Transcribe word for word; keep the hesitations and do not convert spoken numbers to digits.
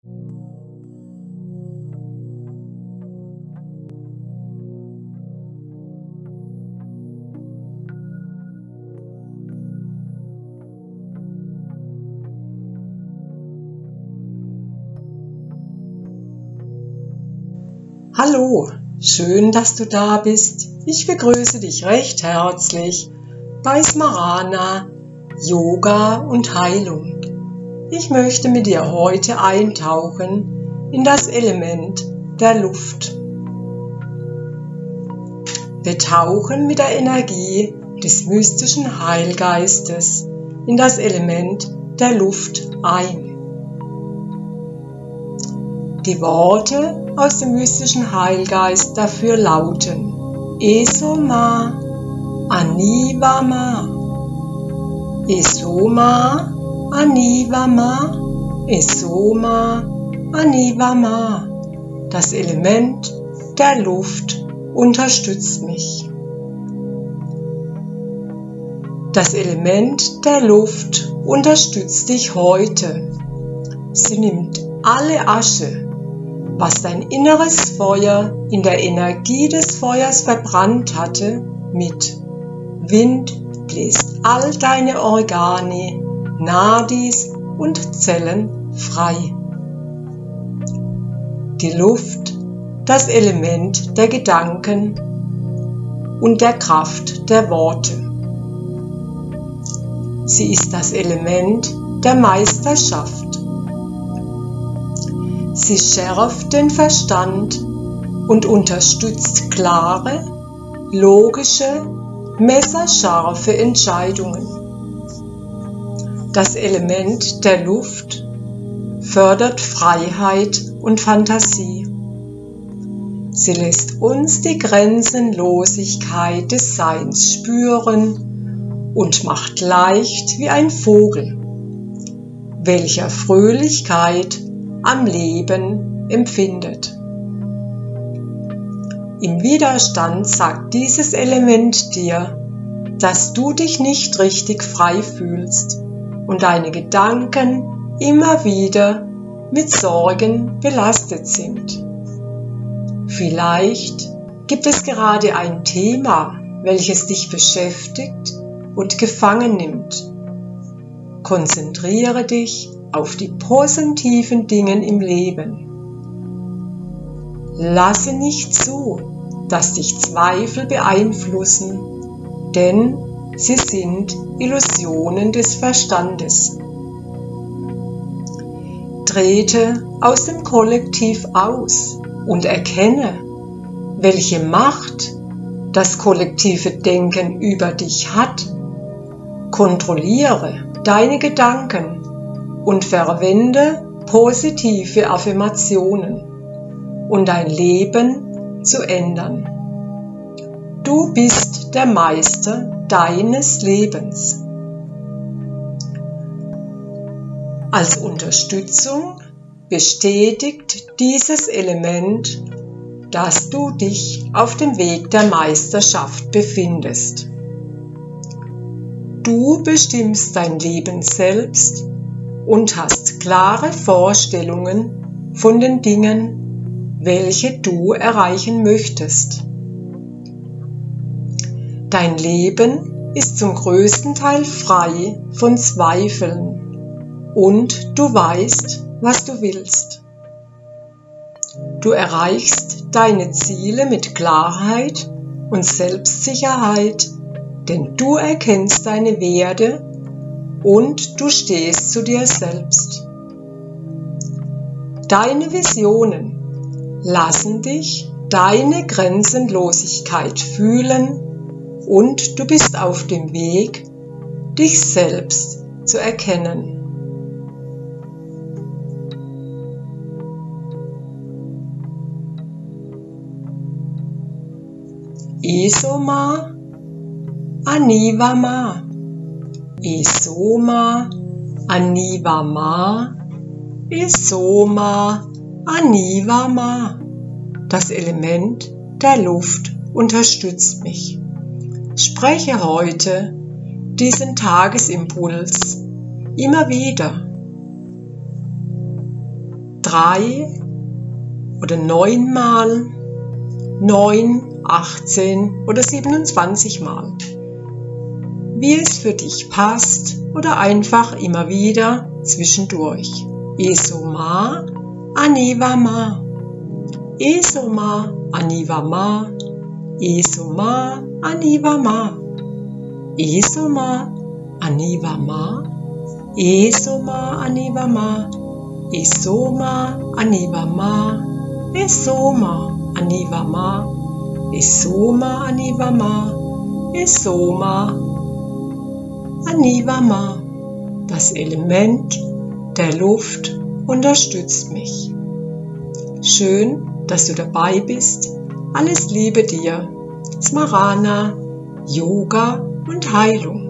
Hallo, schön, dass du da bist. Ich begrüße dich recht herzlich bei Smarana Yoga und Heilung. Ich möchte mit dir heute eintauchen in das Element der Luft. Wir tauchen mit der Energie des mystischen Heilgeistes in das Element der Luft ein. Die Worte aus dem mystischen Heilgeist dafür lauten Esoma Anivama, Esoma Anivama, Esoma Anivama. Das Element der Luft unterstützt mich. Das Element der Luft unterstützt dich heute. Sie nimmt alle Asche, was dein inneres Feuer in der Energie des Feuers verbrannt hatte, mit. Wind bläst all deine Organe, Nadis und Zellen frei. Die Luft, das Element der Gedanken und der Kraft der Worte. Sie ist das Element der Meisterschaft. Sie schärft den Verstand und unterstützt klare, logische, messerscharfe Entscheidungen. Das Element der Luft fördert Freiheit und Fantasie. Sie lässt uns die Grenzenlosigkeit des Seins spüren und macht leicht wie ein Vogel, welcher Fröhlichkeit am Leben empfindet. Im Widerstand sagt dieses Element dir, dass du dich nicht richtig frei fühlst und deine Gedanken immer wieder mit Sorgen belastet sind. Vielleicht gibt es gerade ein Thema, welches dich beschäftigt und gefangen nimmt. Konzentriere dich auf die positiven Dinge im Leben. Lasse nicht zu, dass dich Zweifel beeinflussen, denn sie sind Illusionen des Verstandes. Trete aus dem Kollektiv aus und erkenne, welche Macht das kollektive Denken über dich hat. Kontrolliere deine Gedanken und verwende positive Affirmationen, um dein Leben zu ändern. Du bist der Meister deines Lebens. Als Unterstützung bestätigt dieses Element, dass du dich auf dem Weg der Meisterschaft befindest. Du bestimmst dein Leben selbst und hast klare Vorstellungen von den Dingen, welche du erreichen möchtest. Dein Leben ist zum größten Teil frei von Zweifeln und du weißt, was du willst. Du erreichst deine Ziele mit Klarheit und Selbstsicherheit, denn du erkennst deine Werte und du stehst zu dir selbst. Deine Visionen lassen dich deine Grenzenlosigkeit fühlen und du bist auf dem Weg, dich selbst zu erkennen. Esoma Anivama, Esoma Anivama, Esoma Anivama. Das Element der Luft unterstützt mich. Spreche heute diesen Tagesimpuls immer wieder. drei oder neunmal, neun, achtzehn oder siebenundzwanzig Mal. Wie es für dich passt oder einfach immer wieder zwischendurch. Esoma, Anivama. Esoma, Anivama. Esoma, Anivama. Esoma, Anivama. Esoma, Anivama. Esoma, Anivama. Esoma, Anivama. Esoma, Anivama. Esoma, Anivama. Das Element der Luft unterstützt mich. Schön, dass du dabei bist. Alles Liebe dir. Smarana, Yoga und Heilung.